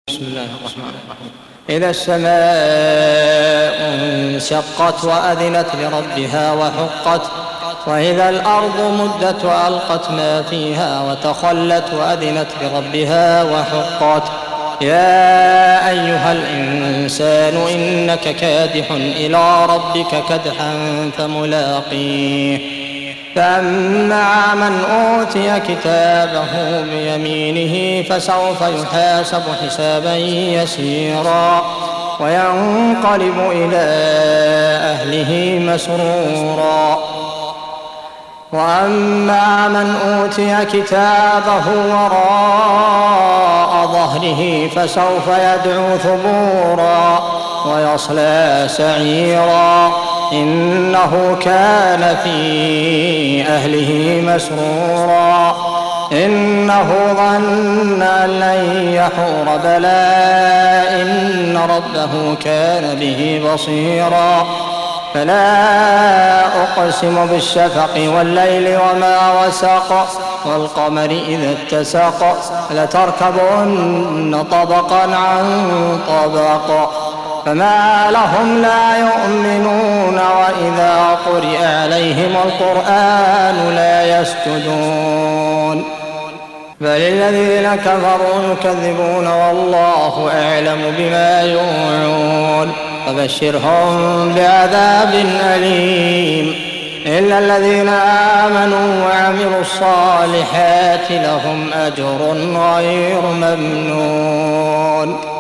بسم الله الرحمن الرحيم. إذا السماء انشقت وأذنت لربها وحقت، وإذا الأرض مدت وألقت ما فيها وتخلت وأذنت لربها وحقت. يا أيها الإنسان إنك كادح إلى ربك كدحا فملاقيه. فأما من أوتي كتابه بيمينه فسوف يحاسب حسابا يسيرا وينقلب إلى أهله مسرورا. وأما من أوتي كتابه وراء ظهره فسوف يدعو ثبورا ويصلى سعيرا إنه كان في أهله مسرورا إنه ظن أن لن يحور بلى إن ربه كان به بصيرا. فلا أقسم بالشفق والليل وما وسق والقمر إذا اتسق لتركبن طبقا عن طبق فما لهم لا يؤمنون وإذا قرئ عليهم القرآن لا يسجدون بل الذين كفروا يكذبون والله أعلم بما يوعون فبشرهم بعذاب أليم إلا الذين آمنوا وعملوا الصالحات لهم أجر غير ممنون.